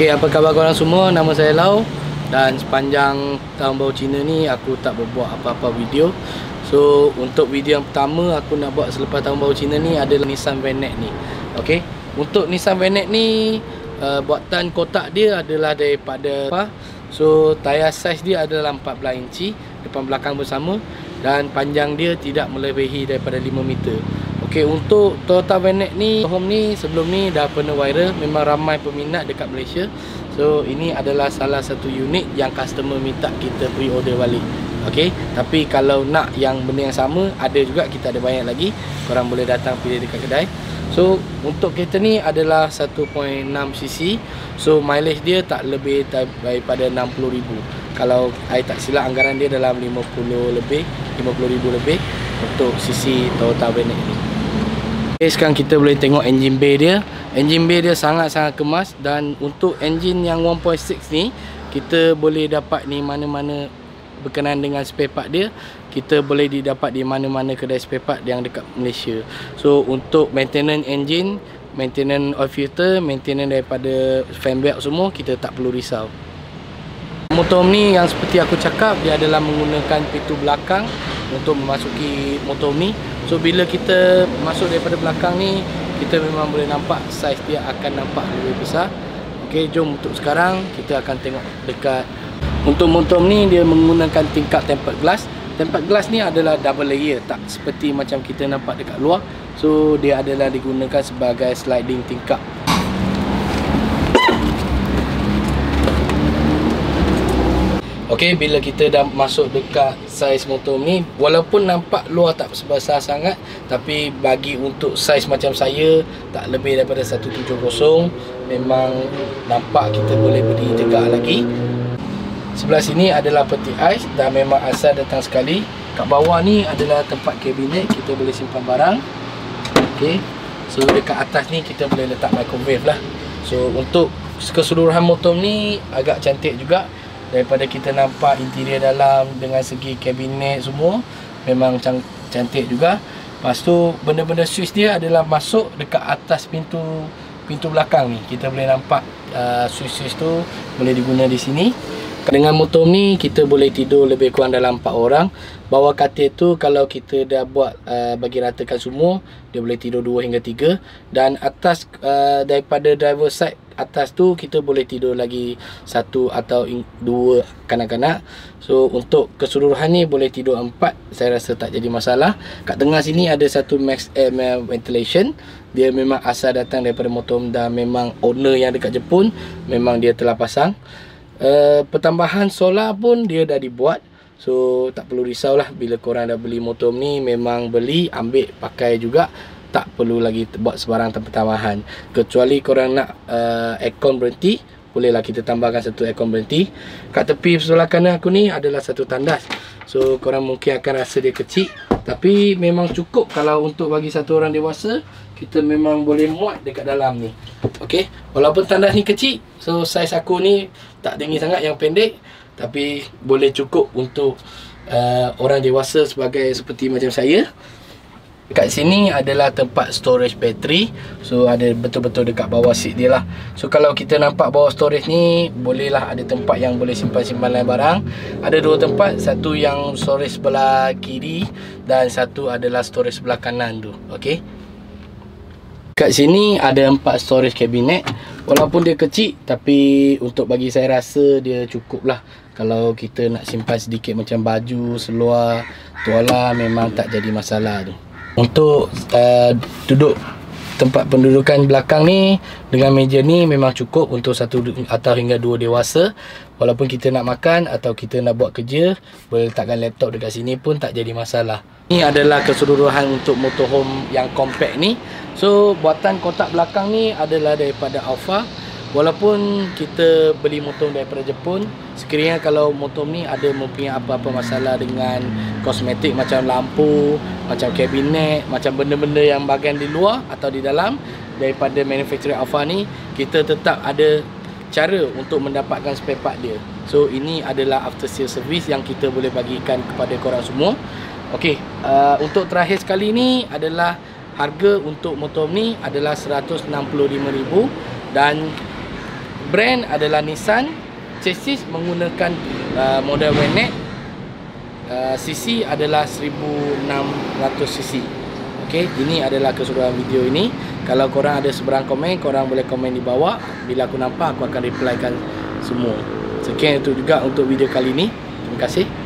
Okay, apa khabar korang semua? Nama saya Lau. Dan sepanjang tahun baru Cina ni aku tak berbuat apa-apa video. So untuk video yang pertama aku nak buat selepas tahun baru Cina ni adalah Nissan Vanette ni. Okay, untuk Nissan Vanette ni buatan kotak dia adalah daripada apa? So tayar saiz dia adalah 14 inci depan belakang bersama, dan panjang dia tidak melebihi daripada 5 meter. Okey, untuk Toyota Vanette ni, home ni sebelum ni dah pernah viral, memang ramai peminat dekat Malaysia. So ini adalah salah satu unit yang customer minta kita pre-order balik. Okey, tapi kalau nak yang benda yang sama, ada juga, kita ada banyak lagi. Korang boleh datang pilih dekat kedai. So untuk kereta ni adalah 1.6cc. So mileage dia tak lebih daripada 60,000. Kalau saya tak silap, anggaran dia dalam 50,000 lebih untuk cc Toyota Vanette ni. Okay, sekarang kita boleh tengok engine bay dia. Engine bay dia sangat-sangat kemas, dan untuk engine yang 1.6 ni kita boleh dapat ni mana-mana berkenaan dengan spare part dia. Kita boleh didapat di mana-mana kedai spare part yang dekat Malaysia. So untuk maintenance engine, maintenance oil filter, maintenance daripada fan belt semua, kita tak perlu risau. Motor ni yang seperti aku cakap, dia adalah menggunakan pintu belakang untuk memasuki motor ni. So bila kita masuk daripada belakang ni, kita memang boleh nampak saiz dia akan nampak lebih besar. Okey, jom untuk sekarang kita akan tengok dekat. Untuk motor ni dia menggunakan tingkap tempered glass. Tempered glass ni adalah double layer, tak seperti macam kita nampak dekat luar. So dia adalah digunakan sebagai sliding tingkap. Okey, bila kita dah masuk dekat saiz motor ni, walaupun nampak luar tak sebesar sangat, tapi bagi untuk saiz macam saya, tak lebih daripada 170, memang nampak kita boleh berdiri tegak lagi. Sebelah sini adalah peti ais, dan memang asal datang sekali. Kat bawah ni adalah tempat kabinet, kita boleh simpan barang. Okey, so dekat atas ni kita boleh letak microwave lah. So untuk keseluruhan motor ni agak cantik juga. Daripada kita nampak interior dalam dengan segi kabinet semua, memang cantik juga. Lepas tu benda-benda switch dia adalah masuk dekat atas pintu belakang ni. Kita boleh nampak switch tu boleh diguna di sini. Dengan motor ni kita boleh tidur lebih kurang dalam 4 orang. Bawah katil tu kalau kita dah buat bagi ratakan semua, dia boleh tidur 2 hingga 3. Dan atas daripada driver side atas tu kita boleh tidur lagi 1 atau 2 kanak-kanak. So untuk keseluruhan ni boleh tidur 4. Saya rasa tak jadi masalah. Kat tengah sini ada satu max air ventilation. Dia memang asal datang daripada motor, dan memang owner yang dekat Jepun memang dia telah pasang. Pertambahan solar pun dia dah dibuat. So tak perlu risau lah, bila korang dah beli motor ni, memang beli, ambil, pakai juga. Tak perlu lagi buat sebarang tambahan. Kecuali korang nak aircon berhenti, bolehlah kita tambahkan satu aircon berhenti. Kat tepi sebelah kanan aku ni adalah satu tandas. So korang mungkin akan rasa dia kecil, tapi memang cukup kalau untuk bagi satu orang dewasa. Kita memang boleh muat dekat dalam ni. Okey, walaupun tandas ni kecil, so saiz aku ni tak tinggi sangat, yang pendek, tapi boleh cukup untuk orang dewasa seperti macam saya. Dekat sini adalah tempat storage bateri. So ada betul-betul dekat bawah seat dia lah. So kalau kita nampak bawah storage ni, bolehlah ada tempat yang boleh simpan-simpan lain barang. Ada 2 tempat, satu yang storage sebelah kiri dan satu adalah storage sebelah kanan tu. Okey, kat sini ada 4 storage cabinet. Walaupun dia kecil, tapi untuk bagi saya rasa dia cukup lah. Kalau kita nak simpan sedikit macam baju, seluar, tuala, memang tak jadi masalah tu. Untuk duduk tempat pendudukan belakang ni dengan meja ni memang cukup untuk 1 atau hingga 2 dewasa. Walaupun kita nak makan atau kita nak buat kerja, boleh letakkan laptop dekat sini pun tak jadi masalah. Ini adalah keseluruhan untuk motorhome yang compact ni. So buatan kotak belakang ni adalah daripada Alfa. Walaupun kita beli motor daripada Jepun, sekiranya kalau motor ni ada mempunyai apa-apa masalah dengan kosmetik macam lampu, macam kabinet, macam benda-benda yang bahagian di luar atau di dalam daripada manufacturer Alfa ni, kita tetap ada cara untuk mendapatkan spare part dia. So ini adalah after sale service yang kita boleh bagikan kepada korang semua. Okey, untuk terakhir sekali ni adalah harga untuk motor ni adalah 165,000, dan Brand adalah Nissan. Chassis menggunakan model Venet. CC adalah 1600cc. Okey, ini adalah keseluruhan video ini. Kalau korang ada sebarang komen, korang boleh komen di bawah. Bila aku nampak, aku akan replykan semua. Sekian itu juga untuk video kali ini. Terima kasih.